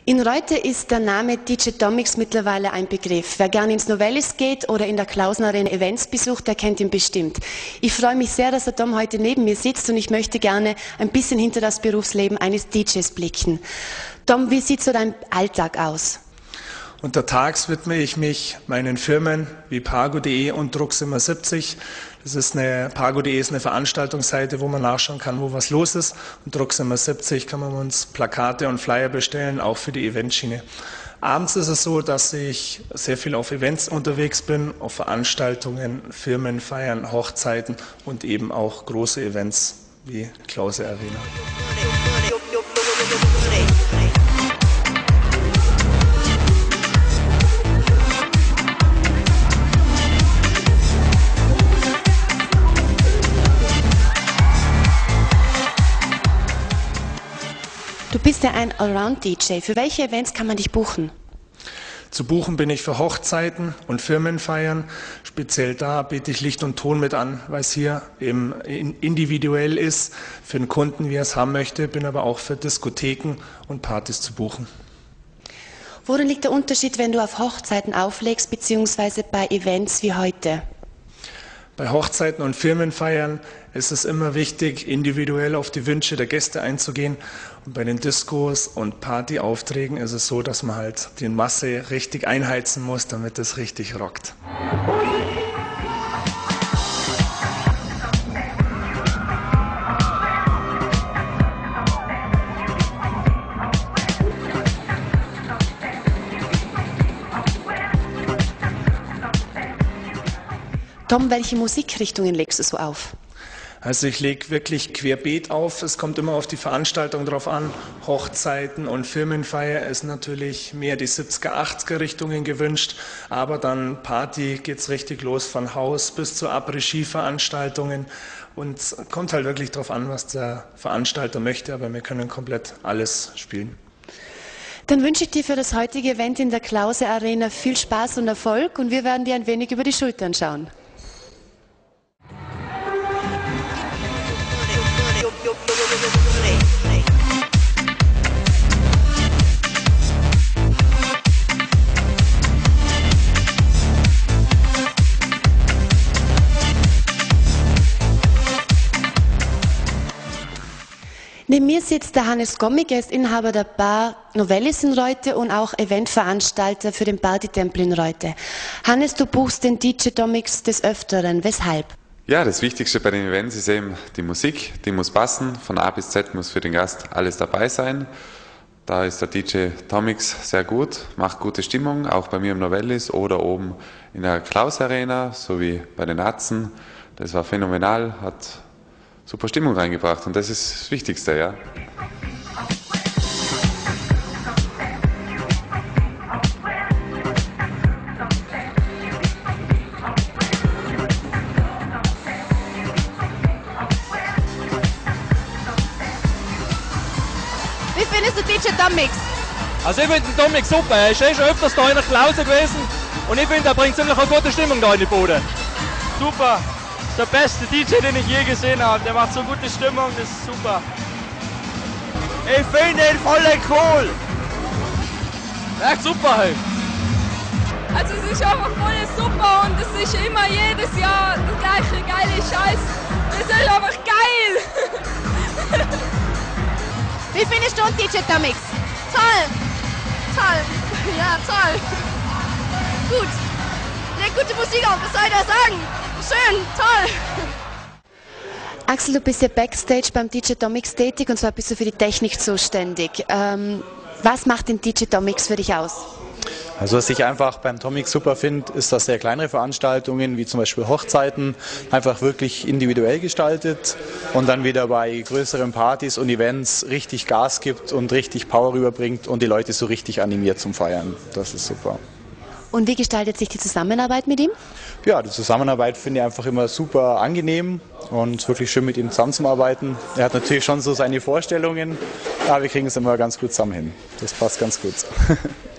In Reute ist der Name DJ Tomix mittlerweile ein Begriff. Wer gerne ins Novellis geht oder in der Klausen-Arena Events besucht, der kennt ihn bestimmt. Ich freue mich sehr, dass der Tom heute neben mir sitzt und ich möchte gerne ein bisschen hinter das Berufsleben eines DJs blicken. Tom, wie sieht so dein Alltag aus? Untertags widme ich mich meinen Firmen wie Pago.de und Druckzimmer 70. Pago.de ist eine Veranstaltungsseite, wo man nachschauen kann, wo was los ist. Und Druckzimmer 70 kann man uns Plakate und Flyer bestellen, auch für die Eventschiene. Abends ist es so, dass ich sehr viel auf Events unterwegs bin, auf Veranstaltungen, Firmenfeiern, Hochzeiten und eben auch große Events wie Klause Arena. Du bist ja ein Allround-DJ. Für welche Events kann man dich buchen? Zu buchen bin ich für Hochzeiten und Firmenfeiern. Speziell da biete ich Licht und Ton mit an, weil es hier eben individuell ist für den Kunden, wie er es haben möchte. Bin aber auch für Diskotheken und Partys zu buchen. Worin liegt der Unterschied, wenn du auf Hochzeiten auflegst, beziehungsweise bei Events wie heute? Bei Hochzeiten und Firmenfeiern ist es immer wichtig, individuell auf die Wünsche der Gäste einzugehen. Und bei den Diskos und Partyaufträgen ist es so, dass man halt die Masse richtig einheizen muss, damit es richtig rockt. Tom, welche Musikrichtungen legst du so auf? Also ich lege wirklich querbeet auf. Es kommt immer auf die Veranstaltung drauf an. Hochzeiten und Firmenfeier ist natürlich mehr die 70er, 80er Richtungen gewünscht. Aber dann Party geht's richtig los, von Haus bis zu Après-Ski-Veranstaltungen. Und es kommt halt wirklich drauf an, was der Veranstalter möchte. Aber wir können komplett alles spielen. Dann wünsche ich dir für das heutige Event in der Klause Arena viel Spaß und Erfolg. Und wir werden dir ein wenig über die Schultern schauen. Neben mir sitzt der Hannes Gommig, er ist Inhaber der Bar Novellis in Reute und auch Eventveranstalter für den Partytempel in Reute. Hannes, du buchst den DJ Tomix des Öfteren. Weshalb? Ja, das Wichtigste bei den Events ist eben die Musik, die muss passen. Von A bis Z muss für den Gast alles dabei sein. Da ist der DJ Tomix sehr gut, macht gute Stimmung, auch bei mir im Novellis oder oben in der Klaus Arena, sowie bei den Atzen. Das war phänomenal, hat super Stimmung reingebracht und das ist das Wichtigste, ja. Wie findest du DJ Tomix? Also ich finde den Tomix super, er ist schon öfters da in der Klause gewesen und ich finde, er bringt ziemlich eine gute Stimmung da in die Bude. Super, der beste DJ, den ich je gesehen habe, der macht so gute Stimmung, das ist super. Ich finde ihn voll cool. Echt super halt. Also es ist einfach voll super und es ist immer jedes Jahr der gleiche geile Scheiß. Das ist einfach geil. Wie findest du DJ Tomix? Toll! Toll! Ja, toll! Gut! Legt gute Musik auf, was soll ich da sagen? Schön, toll! Axel, du bist ja Backstage beim DJ Tomix tätig und zwar bist du für die Technik zuständig. Was macht den DJ Tomix für dich aus? Also was ich einfach beim Tomix super finde, ist, dass er kleinere Veranstaltungen wie zum Beispiel Hochzeiten einfach wirklich individuell gestaltet und dann wieder bei größeren Partys und Events richtig Gas gibt und richtig Power rüberbringt und die Leute so richtig animiert zum Feiern. Das ist super. Und wie gestaltet sich die Zusammenarbeit mit ihm? Ja, die Zusammenarbeit finde ich einfach immer super angenehm und wirklich schön mit ihm zusammenzuarbeiten. Er hat natürlich schon so seine Vorstellungen, aber wir kriegen es immer ganz gut zusammen hin. Das passt ganz gut.